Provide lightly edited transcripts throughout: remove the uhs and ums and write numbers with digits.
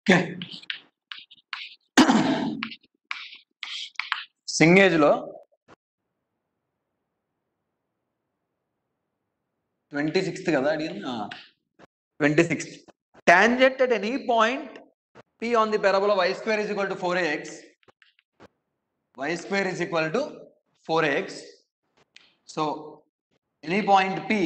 Okay సింగేజ్ లో 26th కదా అడిగింది 26th tangent at any point p on the parabola y square is equal to 4ax y square is equal to 4ax so any point p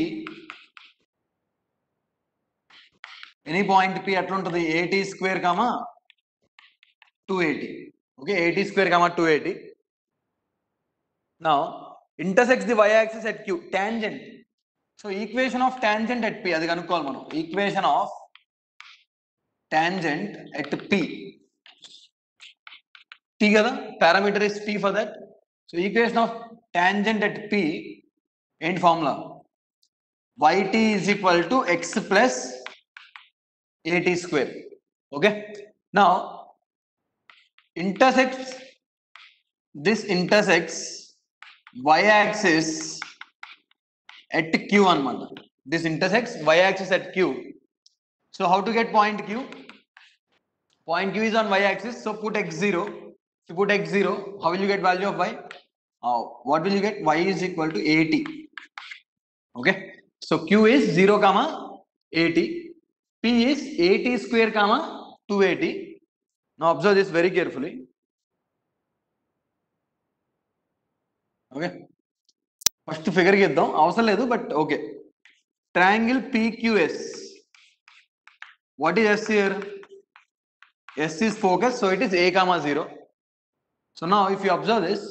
ఎట్లా ఉంటుంది 80 square comma 280 okay 80 square comma 280 now intersects the y axis at q tangent so equation of tangent at p అది కనుక్కోవాలి మనం equation of tangent at p t kada parameter is t for that so equation of tangent at p end formula yt is equal to x plus at square okay now this intersects y axis at q anamata this intersects y axis at q so how to get point q is on y axis so put x0 if you put x0 how will you get value of y what will you get y is equal to 80 okay so q is 0 comma 80 p is 80 square comma 280 now observe this very carefully okay first figure చేద్దాం అవసరం లేదు but okay triangle pqs what is s here s is focus so it is a comma 0 so now if you observe this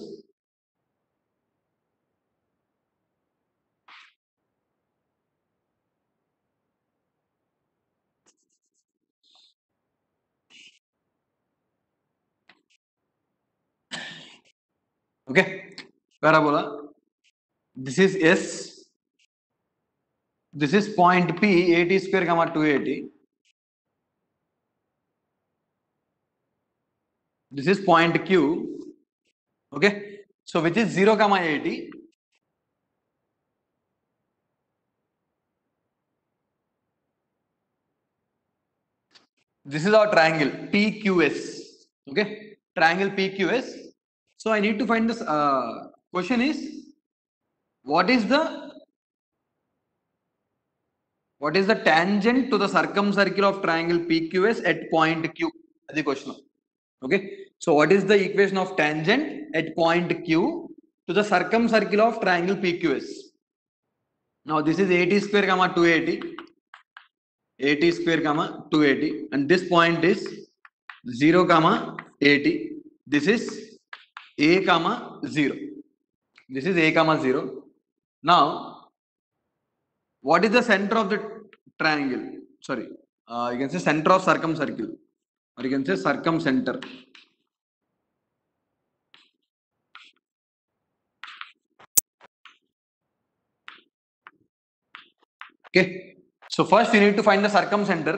okay parabola this is s this is point p 80 square comma 280 this is point q okay so which is 0 comma 80 this is our triangle pqs okay triangle pqs so I need to find this question is what is the tangent to the circumcircle of triangle pqs at point q that's the question okay so what is the equation of tangent at point q to the circumcircle of triangle pqs now this is 80 square comma 280 80 square comma 280 and this point is 0 comma 80 this is a comma 0 this is a comma 0 now what is the center of the triangle sorry you can say center of circumcircle or you can say circumcenter okay so first you need to find the circumcenter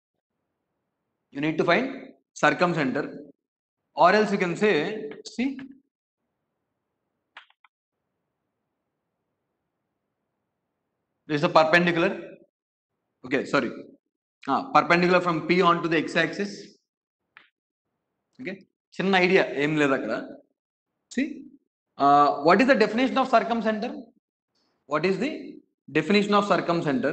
or else you can say see this is a perpendicular okay sorry perpendicular from p onto the x-axis okay chinna idea em ledha akkada see what is the definition of circumcenter what is the definition of circumcenter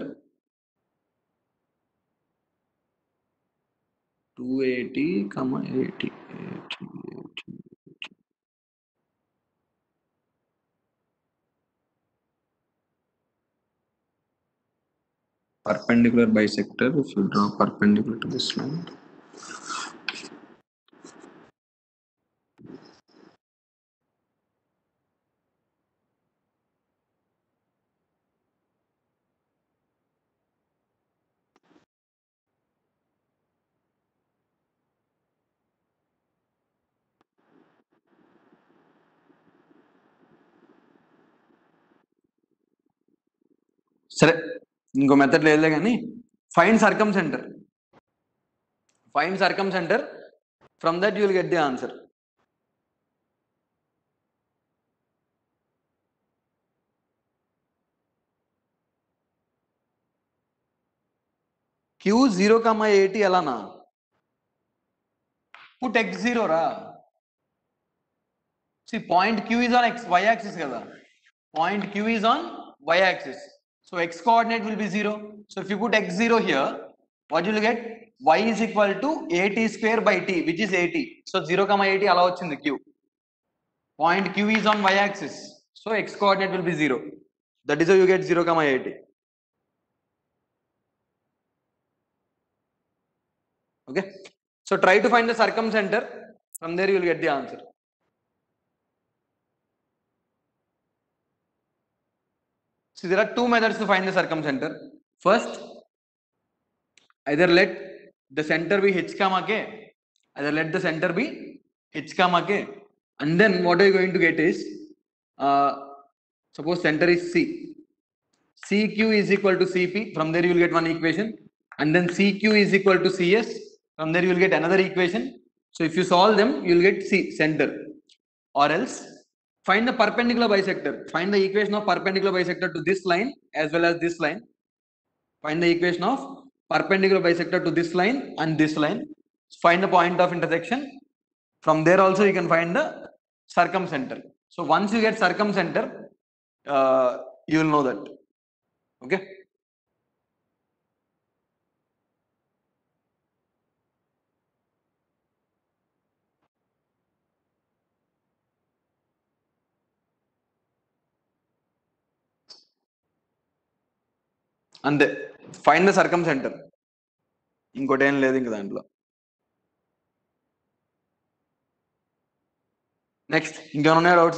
280 comma 80 perpendicular bisector if you draw perpendicular to this line సరే ఇంకో method లేదులే కానీ find circumcentre from that you will get the answer q 0, 80 ఎలానా put x0 ra. See, point q is on y axis kada. Point q is on y axis, so x coordinate will be 0. So if you put x0 here, what you will get? Y is equal to at square by t, which is 80. So 0 comma 80 allow వచ్చింది q. Point q is on y axis, so x coordinate will be 0. That is how you get 0 comma 80. Okay, so try to find the circumcenter. From there you will get the answer. See, there are two methods to find the circumcenter. First, either let the center be h comma k, either let the center be h comma k, and then what are you going to get is, suppose center is c, cq is equal to cp, from there you will get one equation, and then cq is equal to cs, from there you will get another equation. So if you solve them, you will get c center. Or else find the perpendicular bisector, find the equation of perpendicular bisector to this line as well as this line. Find the equation of perpendicular bisector to this line and this line. Find the point of intersection. From there also you can find the circumcenter. So once you get circumcenter, you will know that. Okay. And find the circumcenter. ఇంకోటి ఏం లేదు ఇంక దాంట్లో. Next ఇంకేమైనా ఉన్నాయా doubts?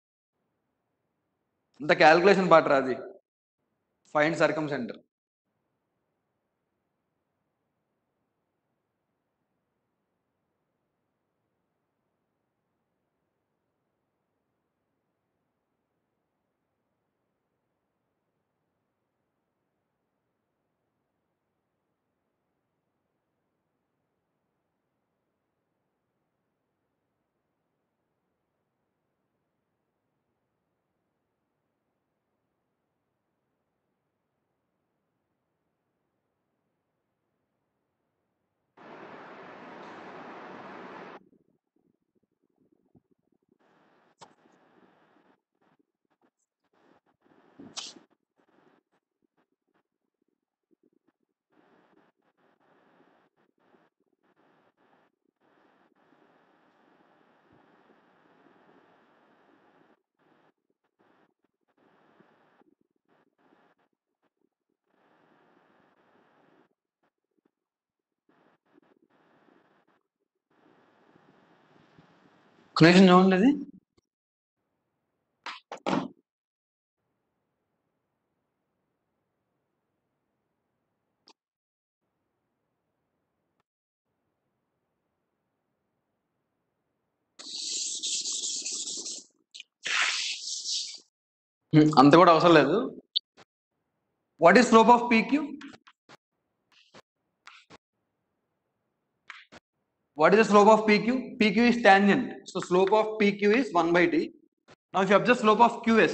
అంత calculation part రాది. Find circumcentre. Connection చూడండి అది. అంత కూడా అవసరం లేదు. What is slope of PQ? What is the slope of PQ? PQ is tangent, so slope of PQ is 1 by t. Now if you observe slope of QS,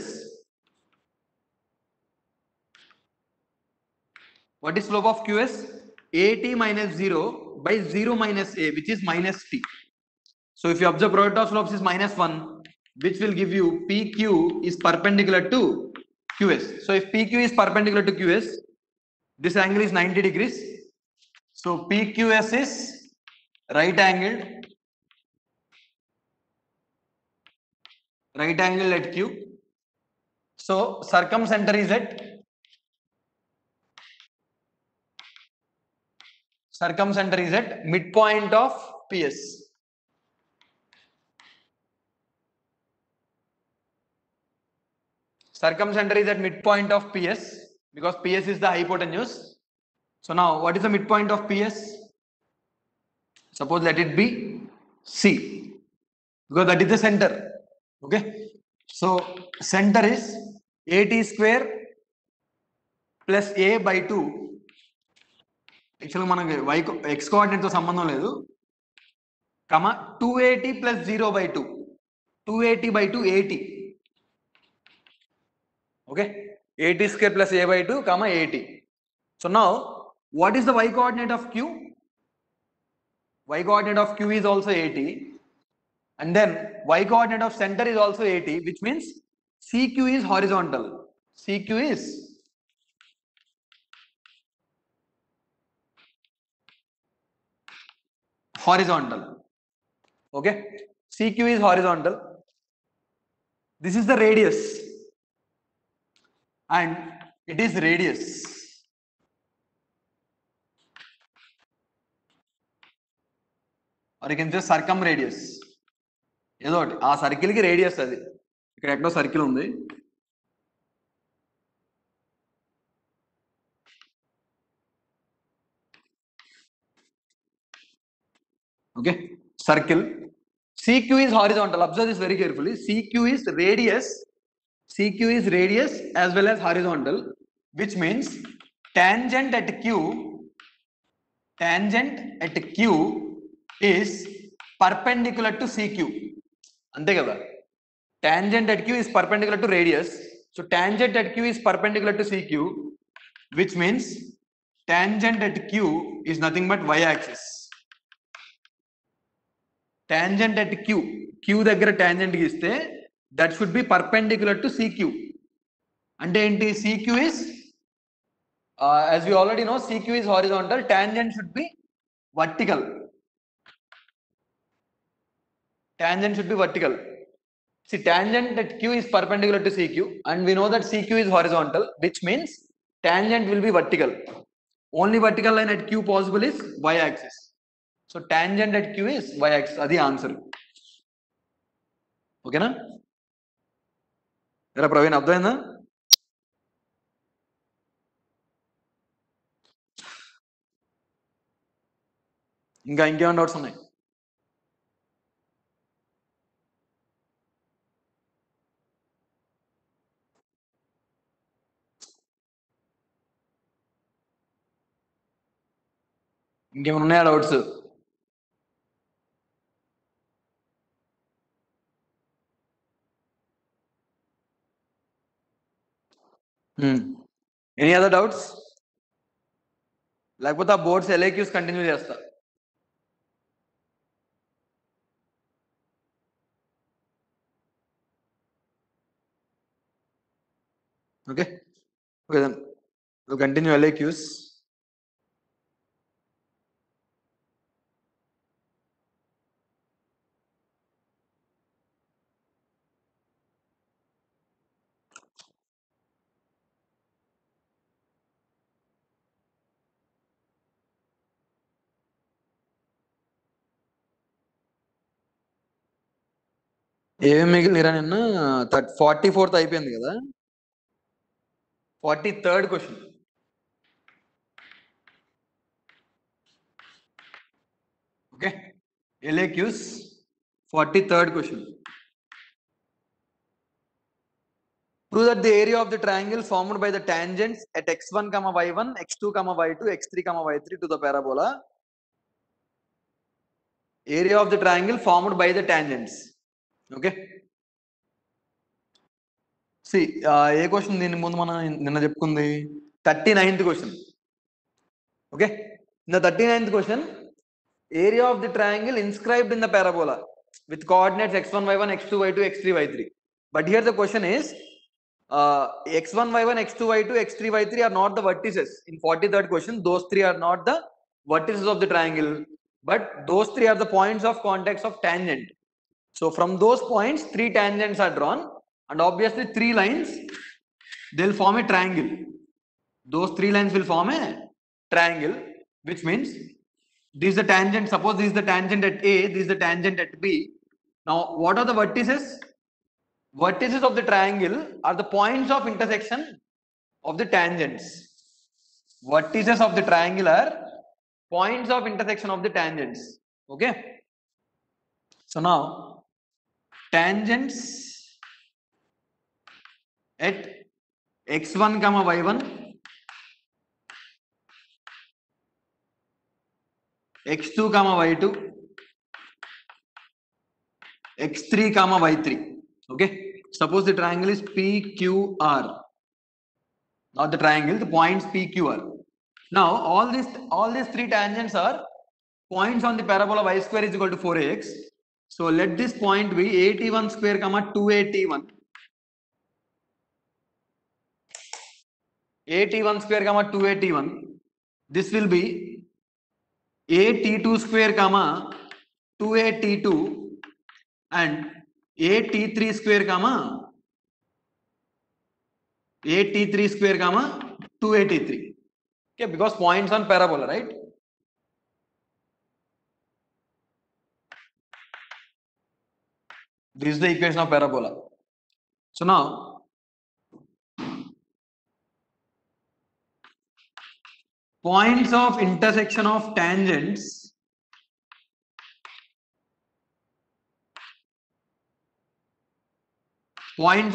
what is slope of QS? AT minus 0 by 0 minus A, which is minus t. So if you observe product of slopes is minus 1, which will give you PQ is perpendicular to QS. So if PQ is perpendicular to QS, this angle is 90 degrees. So PQS is right angled at Q. So circumcenter is at midpoint of PS. Circumcenter is at midpoint of PS because PS is the hypotenuse. So now what is the midpoint of PS? Suppose let it be C, because that is the center. Okay, so center is AT square plus A by 2. Actually మనకి x coordinate తో సంబంధం లేదు, comma 2AT plus 0 by 2, 2AT by 2 AT. Okay, AT square plus A by 2 comma AT. So now what is the y coordinate of Q? y coordinate of q is also 80, and then y coordinate of center is also 80, which means CQ is horizontal. CQ is horizontal. Okay, CQ is horizontal. This is the radius, and it is radius. Or you can say circumradius. ఏదో ఒకటి ఆ సర్కిల్కి radius అది. ఇక్కడ ఎక్కడో circle ఉంది. Okay, circle. CQ is horizontal. Observe this very carefully. CQ is radius. CQ is radius as well as horizontal, which means tangent at Q is perpendicular to CQ. అంతే కదా, tangent at Q is perpendicular to radius. So tangent at Q is perpendicular to CQ, which means tangent at Q is nothing but y-axis. Tangent at Q దగ్గర tangent గీస్తే that should be perpendicular to CQ. అంటే ఏంటి, CQ is as we already know, CQ is horizontal, tangent should be vertical. Tangent should be vertical. See, tangent at Q is perpendicular to CQ, and we know that CQ is horizontal, which means tangent will be vertical. Only vertical line at Q possible is y-axis. So tangent at Q is y-axis. Adi answer. Okay na? Era Praveen అర్థమైందా? ఇంకా ఇంకేమైనా doubts ఉన్నాయి? ఇంకేమైనా ఉన్నాయా doubts? Any other doubts? లేకపోతే ఆ boards LAQs continue చేస్తా. Okay, then we'll continue LAQs. ఏమేమి మిగిలిరా నిన్న? 44th అయిపోయింది కదా, 43rd question. Okay, LAQs 43rd question. Prove that the area of the triangle formed by the tangents at x1, y1, x2, y2, x3, y3 to the parabola. Area of the triangle formed by the tangents. Okay. See, ఏ question దీని ముందు మనం నిన్న చెప్పుకుంది? 39th question. Okay, in the 39th question, area of the triangle inscribed in the parabola with coordinates x1, y1, x2, y2, x3, y3. But here the question is, x1, y1, x2, y2, x3, y3 are not the vertices. In 43rd question, those three are not the vertices of the triangle, but those three are the points of contact of tangent. So from those points, three tangents are drawn, and obviously three lines, they'll form a triangle. Those three lines will form a triangle, which means this is the tangent. Suppose this is the tangent at A, this is the tangent at B. Now what are the vertices? Vertices of the triangle are the points of intersection of the tangents. Vertices of the triangle are points of intersection of the tangents. Okay, so now tangents at x1, y1, x2, y2, x3, y3. Okay, suppose the triangle is PQR. Not the triangle, the points PQR. Now all these three tangents are points on the parabola y square is equal to 4ax. So let this point be at1 square comma 2at1. at1 square comma 2at1. This will be at2 square comma 2at2 and at3 square comma at3 square comma 2at3. Okay, because points on parabola, right? This is the equation of parabola. So now points of intersection of tangents are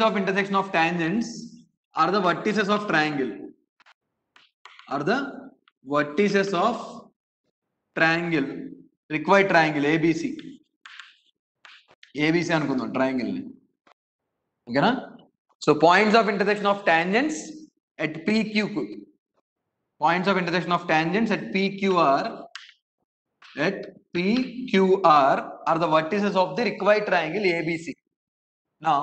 the vertices of triangle. Are the vertices of triangle, required triangle ABC. ABC అనుకుందాం triangle ని. ఓకేనా? So points of intersection of tangents at PQ. Points of intersection of tangents at PQR are the vertices of the required triangle ABC. Now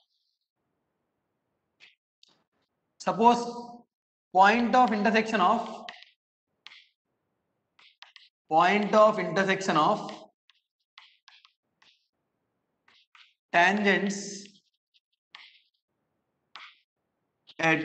suppose point of intersection of tangents at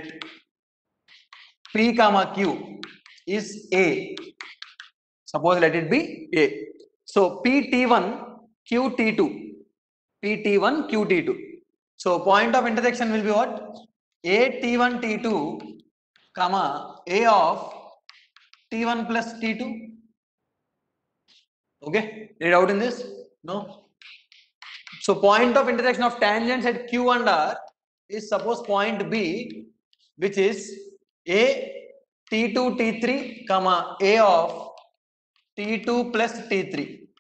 P comma Q is A. Suppose let it be A. So PT1 QT2. PT1 QT2. So point of intersection will be what? AT1 T2 comma A of T1 plus T2. Okay, any doubt in this? No. So point of intersection of tangents at Q and R is suppose point B, which is A T2 T3 comma A of T2 plus T3.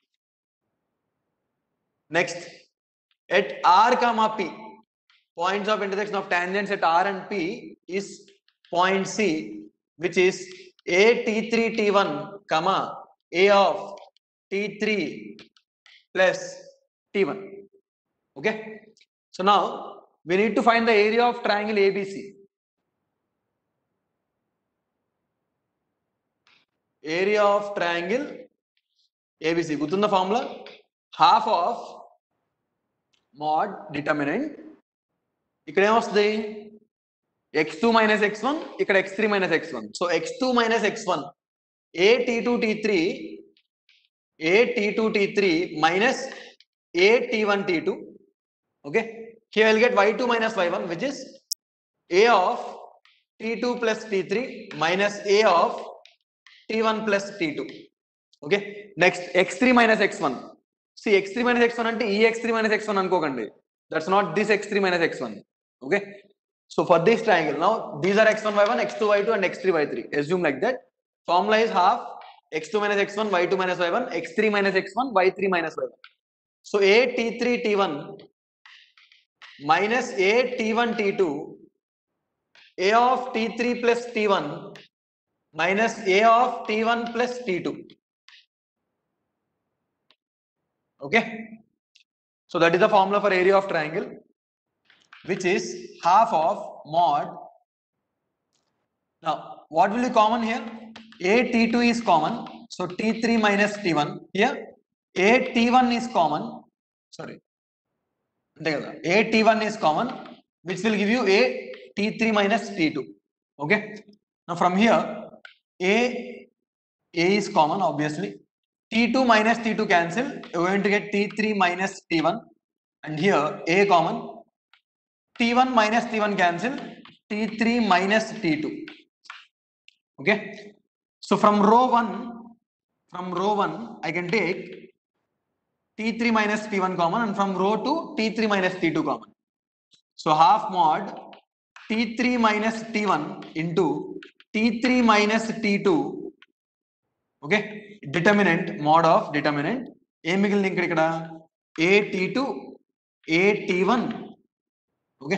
Next, at R comma P, points of intersection of tangents at R and P is point C, which is A T3 T1 comma A of T3 plus T1. Okay, so now we need to find the area of triangle ABC. Area of triangle ABC, గుర్తుందా formula? Half of mod determinant, ఇక్కడ ఏమొస్తుంది x2 minus x1, ఇక్కడ x3 minus x1. So x2 minus x1 a t2t3 minus a t1t2. Okay, here I'll get y2 minus y1, which is a of t2 plus t3 minus a of t1 plus t2. Okay, next x3 minus x1. See, x3 minus x1 ante e x3 minus x1 anukokandi. That's not this x3 minus x1. Okay, so for this triangle, now these are x1 y1, x2 y2 and x3 y3. Assume like that. Formula is half x2 minus x1, y2 minus y1, x3 minus x1, y3 minus y1. So a t3 t1 minus a t1 t2, a of t3 plus t1 minus a of t1 plus t2. Okay, so that is the formula for area of triangle, which is half of mod. Now what will be common here? A t2 is common, so t3 minus t1. Here a t1 is common, sorry, a t1 is common, which will give you a t3 minus t2. Okay, now from here a is common, obviously. T2 minus T2 cancel, you're going to get T3 minus T1, and here A common. T1 minus T1 cancel, T3 minus T2. Okay, so from row 1 I can take T3 minus T1 common, and from row 2 T3 minus T2 common. So half mod T3 minus T1 into T3 minus T2. Okay, determinant, mod of determinant, ఏం మిగిలింది ఇక్కడ at2 at1. Okay,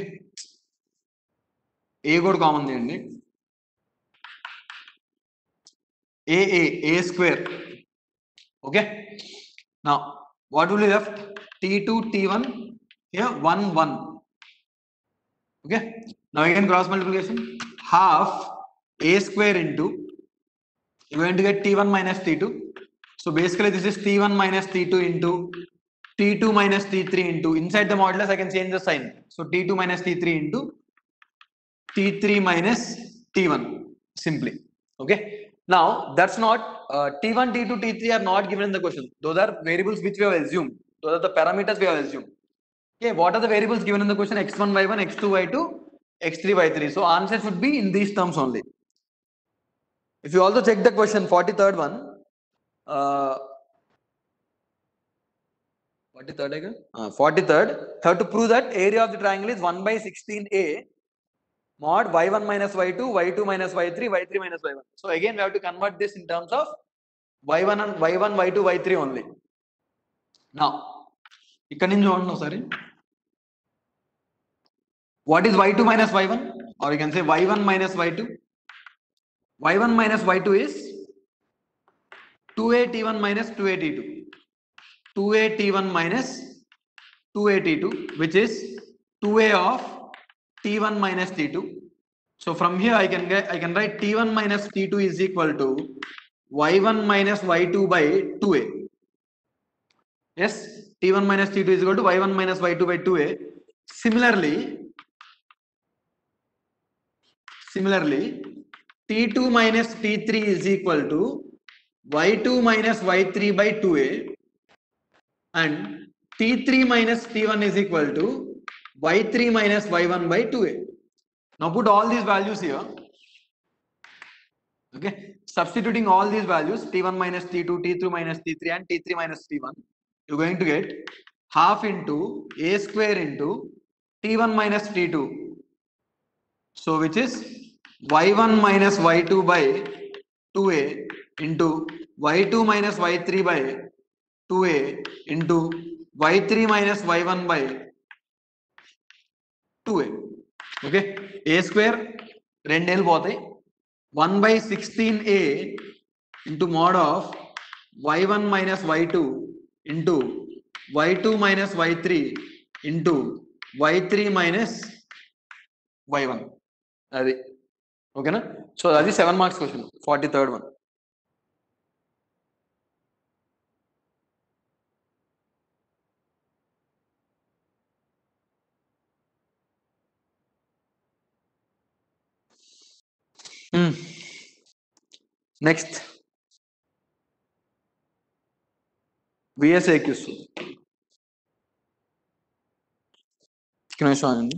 ఏ కూడా common చేయండి, a square Okay. Now, what will be left? T2, T1, here 1, 1. Okay. Now again cross multiplication. Half a square into, you're going to get T1 minus T2. So basically this is T1 minus T2 into T2 minus T3 into, inside the modulus I can change the sign. So T2 minus T3 into T3 minus T1 simply. Okay. Now that's not T1, T2, T3 are not given in the question. Those are variables which we have assumed. Those are the parameters we have assumed. Okay. What are the variables given in the question? X1, Y1, X2, Y2, X3, Y3. So answer should be in these terms only. If you also check the question, 43rd one, 43rd again? 43rd, have to prove that area of the triangle is 1 by 16a mod y1 minus y2, y2 minus y3, y3 minus y1. So again, we have to convert this in terms of y1 and y1, y2, y3 only. Now, ఇక్కడ నుంచి చూడండి sorry. What is y2 minus y1? Or you can say y1 minus y2. y1 minus y2 is 2a t1 minus 2a t2. 2a t1 minus 2a t2, which is 2a of t1 minus t2. So from here I can write t1 minus t2 is equal to y1 minus y2 by 2a. Yes, t1 minus t2 is equal to y1 minus y2 by 2a. Similarly, t2 minus t3 is equal to y2 minus y3 by 2a, and t3 minus t1 is equal to y3 minus y1 by 2a. Now put all these values here. Okay, substituting all these values, t1 minus t2, t3 minus t3 and t3 minus t1, you're going to get half into a square into t1 minus t2, so which is y1 minus y2 by 2a into y2 minus y3 by 2a into y3 minus y1 by 2a. Okay, a square రెండేళ్ళు పోతాయి, 1 by 16a into mod of y1 minus y2 into y2 minus y3 into y3 minus y1. అది ఓకేనా? So అది 7 marks question, 43rd one. Next VSAQs. నిమిషం అండి.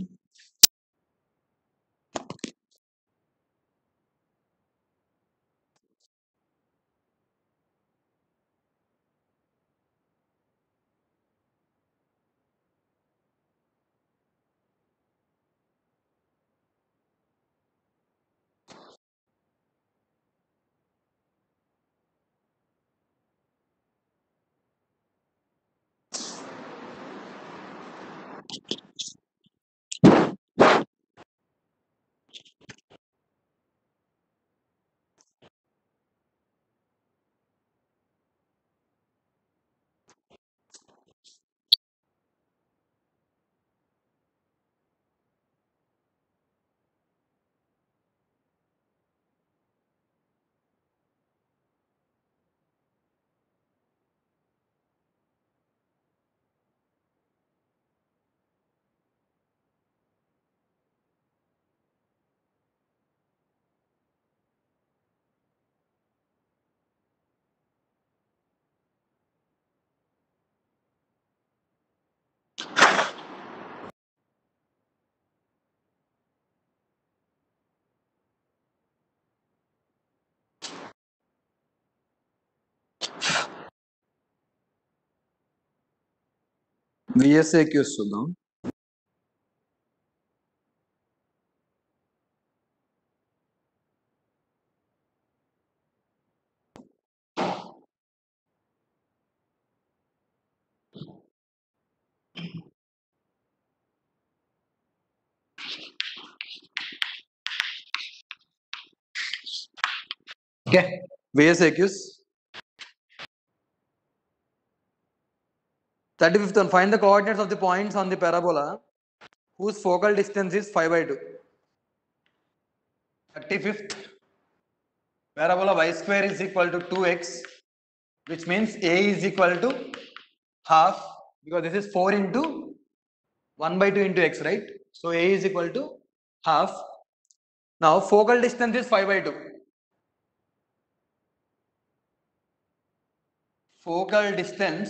VSAQs చూద్దాం. Okay, VSAQs. 35th one, find the coordinates of the points on the parabola whose focal distance is 5/2. 35th, parabola y square is equal to 2x, which means a is equal to half, because this is 4 into 1/2 into x, right? So a is equal to half. Now focal distance is 5/2. Focal distance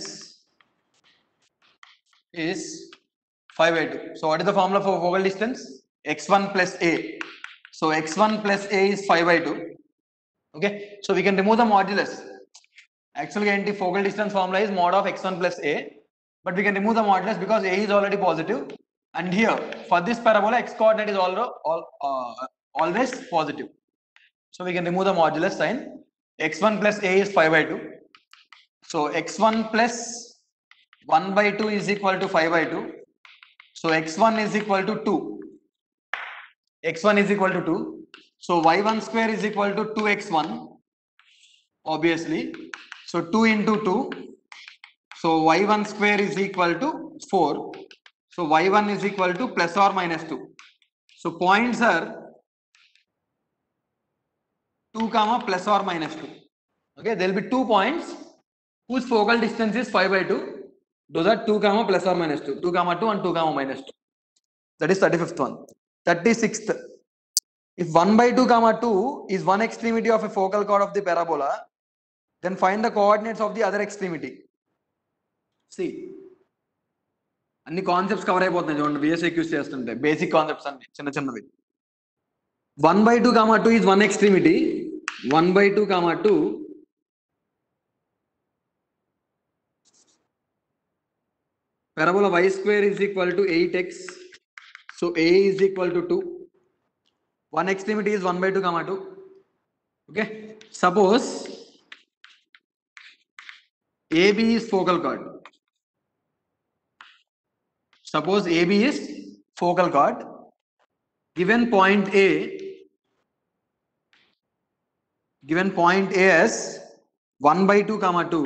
is 5/2. So what is the formula for focal distance? x1 plus a. So x1 plus a is 5/2. Okay. So we can remove the modulus. Actually, focal distance formula is mod of x1 plus a. But we can remove the modulus because a is already positive. And here, for this parabola, x coordinate is always positive. So we can remove the modulus sign. x1 plus a is 5/2. So x1 plus 1/2 is equal to 5/2. So x1 is equal to 2. x1 is equal to 2. So y1 square is equal to 2x1. Obviously. So 2 into 2. So y1 square is equal to 4. So y1 is equal to plus or minus 2. So points are 2 comma plus or minus 2. Okay, there will be 2 points whose focal distance is 5/2. Those are 2 comma plus or minus 2. 2 comma 2 and 2 comma minus 2. That is 35th one. 36th. If 1/2 comma 2 is one extremity of a focal chord of the parabola, then find the coordinates of the other extremity. See, అన్ని concepts cover అయిపోతున్నాయి చూడండి బిఎస్ఏక్యూస్ చేస్తుంటే basic concepts అన్ని చిన్న చిన్నవి 1/2 comma 2 is one extremity. 1/2 comma 2 parabola y square is equal to 8x. So a is equal to 2. One extremity is 1/2 comma 2. Okay. Suppose AB is focal chord. Suppose AB is focal chord. Given point A as 1/2 comma 2.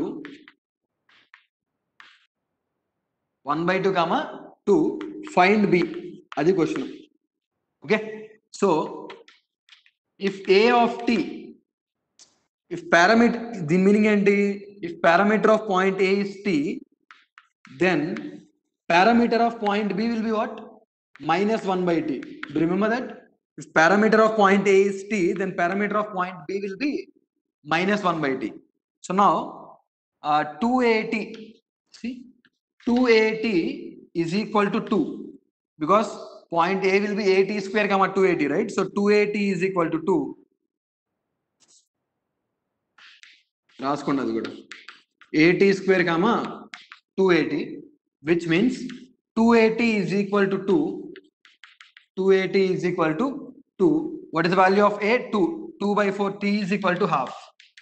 1/2 comma 2. Find B. That's the question. Okay. So if A of t, if parameter, the meaning and if parameter of point A is t, then parameter of point B will be what? Minus 1/t. Do you remember that? If parameter of point A is t, then parameter of point B will be minus 1/t. So now 2at, see, 2at is equal to 2 because point A will be at square comma 2at, right? So 2at is equal to 2. రాసుకోండి అది కూడా 80 square comma 280, which means 280 is equal to 2. 280 is equal to 2. What is the value of A? 2. 2/4. T is equal to half.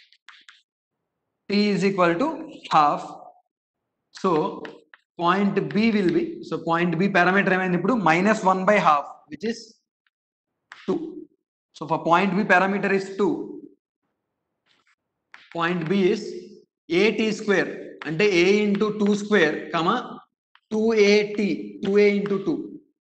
T is equal to half. So point B will be, so point B parameter ఏమైంది ఇప్పుడు minus 1/2, which is 2. So for point B parameter is 2. Point B is at square అంటే a into 2 square comma 2at, 2a into 2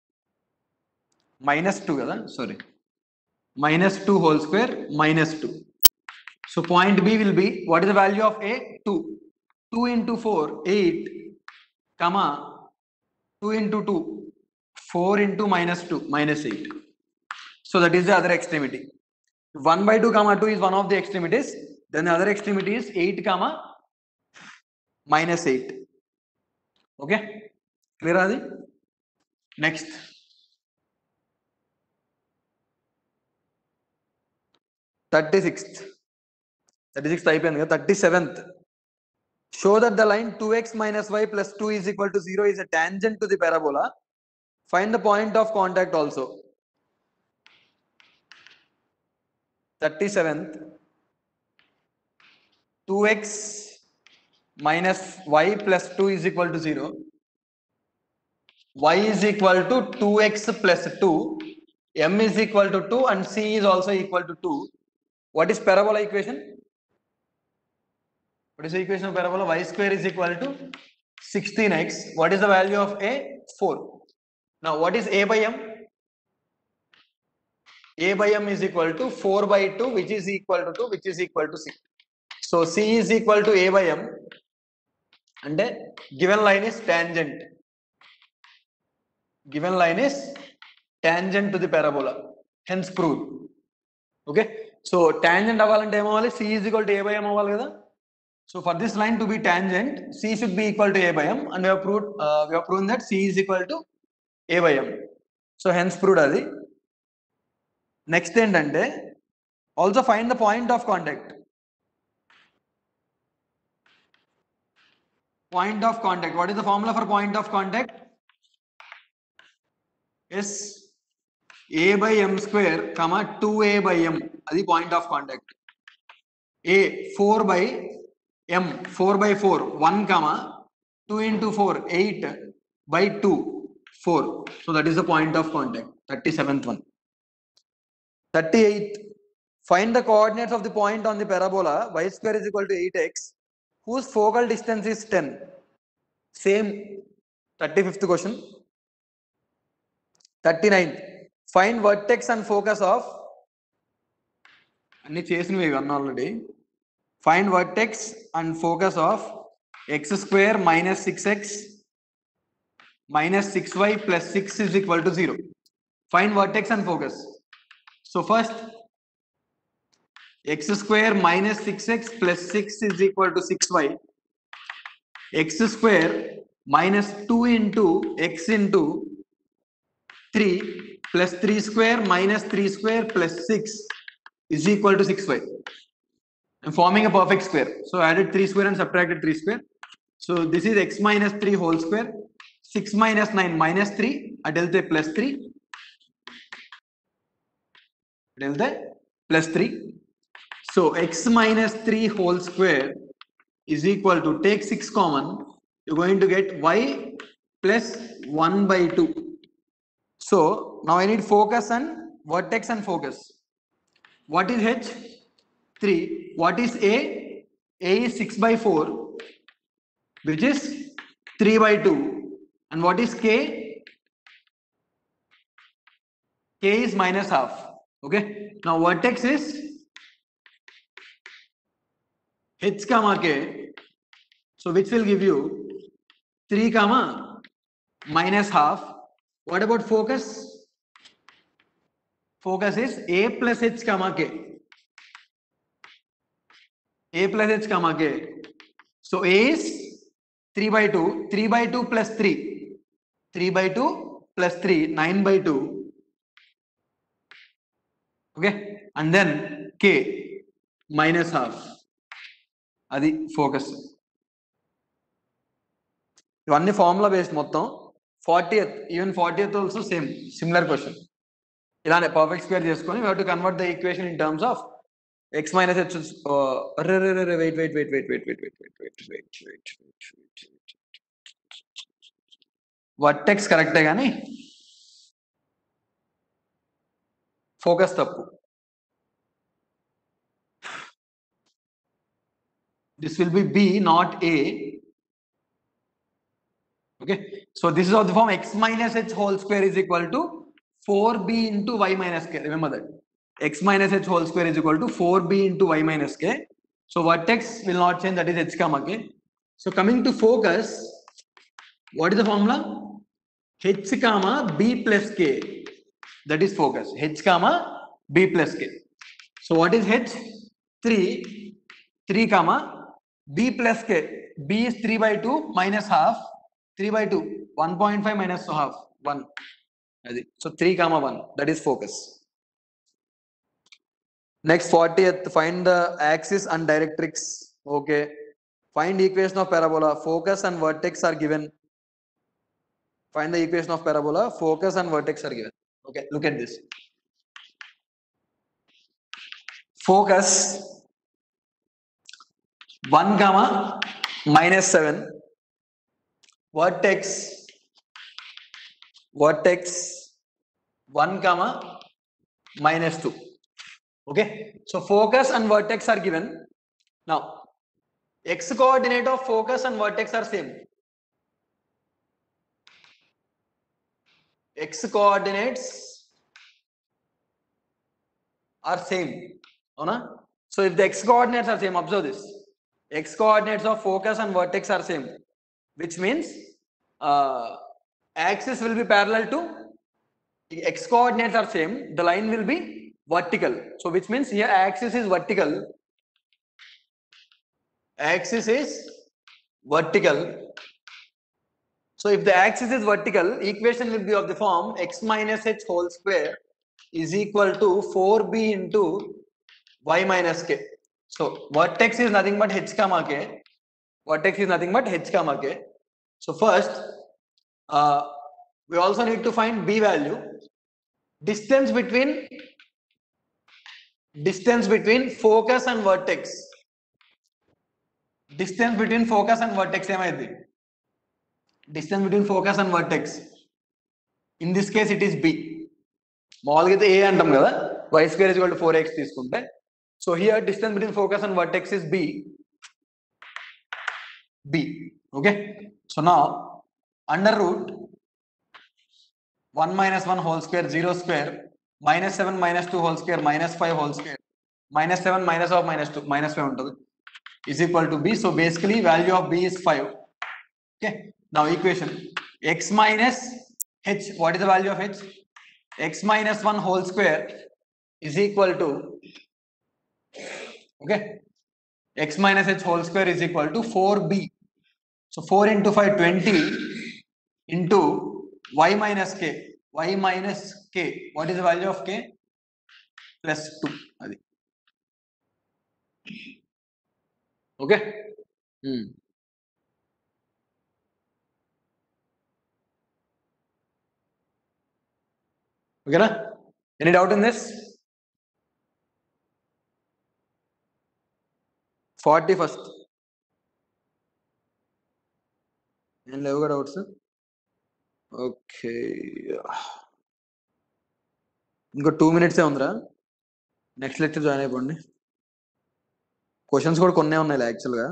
minus 2 కదా, sorry, minus 2 whole square minus 2. So point B will be, what is the value of A? 2. 2 into 4, 8, comma 2 into 2, 4 into minus 2, minus 8. So that is the other extremity. 1/2 comma 2 is one of the extremities. Then the other extremity is 8 comma minus 8. Okay, clear adi? Next, 36th అయిపోయింది కదా. 37th, show that the line 2x minus y plus 2 is equal to 0 is a tangent to the parabola. Find the point of contact also. 37th, 2x minus y plus 2 is equal to 0. Y is equal to 2x plus 2. M is equal to 2 and C is also equal to 2. What is parabola equation? What is the equation of parabola? Y square is equal to 16x. What is the value of a? 4. Now what is a by m? A by m is equal to 4 by 2, which is equal to 2, which is equal to c. So c is equal to a by m, and then given line is tangent. Given line is tangent to the parabola, hence proved. Okay, so tangent avalante em avali? C is equal to a by m avali kada. So for this line to be tangent, c should be equal to a by m, and we have proven that c is equal to a by m. So hence proved adi. Next endante, also find the point of contact. Point of contact. What is the formula for point of contact? Is a by m square, comma 2a by m. Adi point of contact. A 4 by m, 4 by 4, 1 comma 2 into 4, 8 by 2, 4. So that is the point of contact. 37th one. 38th. Find the coordinates of the point on the parabola y square is equal to 8x, whose focal distance is 10. Same. 35th question. 39th. Find vertex and focus of. Anni chesinivi one already. Find vertex and focus of x square minus 6x minus 6y plus 6 is equal to 0. Find vertex and focus. So first, x square minus 6x plus 6 is equal to 6y. X square minus 2 into x into 3 plus 3 square minus 3 square plus 6 is equal to 6y. I'm forming a perfect square. So I added 3 square and subtracted 3 square. So this is x minus 3 whole square. 6 minus 9 minus 3. Adelte plus 3. Adelte plus 3. So x minus 3 whole square is equal to, take 6 common, you're going to get y plus 1 by 2. So now I need focus and vertex and focus. What is h? 3. What is a? A is 6 by 4, which is 3 by 2. And what is k? K is minus half. Okay. Now vertex is h comma k. So which will give you 3 comma minus half. What about focus? Focus is a plus h comma k. A plus h comma k. So a is 3 by 2. 3 by 2 plus 3. 3 by 2 plus 3. 9 by 2. Okay. And then k minus half. Adi focus. Ivanni formula based mottam. 40th, even 40th also same, similar question. Ilane perfect square cheskoni we have to convert the equation in terms of x minus h. Wait. Vertex correct gaani focus tappu. This will be b, not a. Okay, so this is of the form x minus h whole square is equal to 4b into y minus k. Remember that x minus h whole square is equal to 4b into y minus k. So vertex will not change, that is h comma k. So coming to focus, what is the formula? H comma b plus k, that is focus. H comma b plus k. So what is h? 3 comma b plus k. B is 3 by 2 minus half. 3 by 2, 1.5 minus half, 1. So 3 comma 1, that is focus. Next 40th, find the axis and directrix. Okay. Find equation of parabola. Focus and vertex are given. Find the equation of parabola. Focus and vertex are given. Okay, look at this. Focus 1 comma minus 7. Vertex 1 comma minus 2. Okay, so focus and vertex are given. Now x coordinate of focus and vertex are same. x coordinates are same. Avuna? So if the x coordinates are same, observe this. X coordinates of focus and vertex are same, which means axis will be parallel to, x coordinates are same, the line will be vertical. So which means here axis is vertical. Axis is vertical. So if the axis is vertical, equation will be of the form x minus h whole square is equal to 4b into y minus k. So vertex is nothing but h comma k. Vertex is nothing but h comma k. So first, we also need to find b value. Distance between focus and vertex. Distance between focus and vertex ఏమైంది? Distance between focus and vertex. In this case, it is b. మామూలుగా అయితే a అంటాం కదా, y square is equal to 4x తీసుకుంటే. So here distance between focus and vertex is b. Okay. So now under root 1 minus 1 whole square 0 square minus 7 minus 2 whole square minus 5 whole square minus 7 minus of minus 2 minus 5 ఉంటుంది is equal to b. So basically value of b is 5. Okay. Now equation x minus h. What is the value of h? X minus 1 whole square is equal to, okay, x minus h whole square is equal to 4b. So 4 into 5 20 into y minus k. Y minus k. What is the value of k? Plus 2. Adi. Okay. Okay na? Any doubt in this? 41st. Any level doubts? Okay. ఇంకో 2 minutes ఉందిరా, next lecture join అయిపోండి. Questions కూడా కొన్నే ఉన్నాయి యాక్చువల్గా.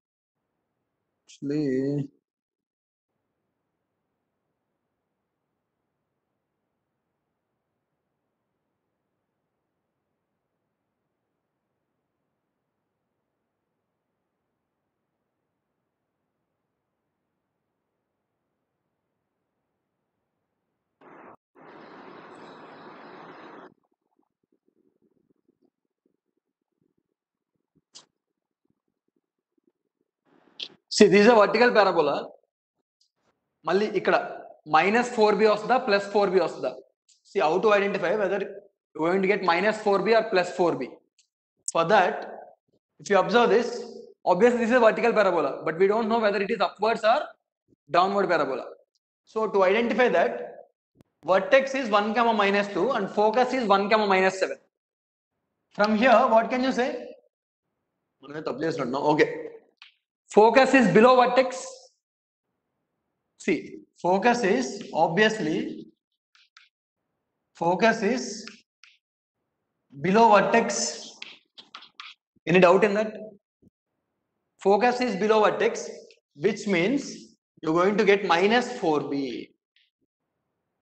See, this is a vertical parabola. మళ్ళీ ఇక్కడ minus 4b వస్తుందా plus 4b వస్తుందా? See how to identify whether you're going to get minus 4b or plus 4b. For that, if you observe this, obviously this is a vertical parabola, but we don't know whether it is upwards or downward parabola. So to identify that, vertex is 1 comma minus 2 and focus is 1 comma minus 7. From here, what can you say? Okay. Focus is below vertex. See, focus is obviously below vertex. Any doubt in that? Focus is below vertex, which means you're going to get minus 4b.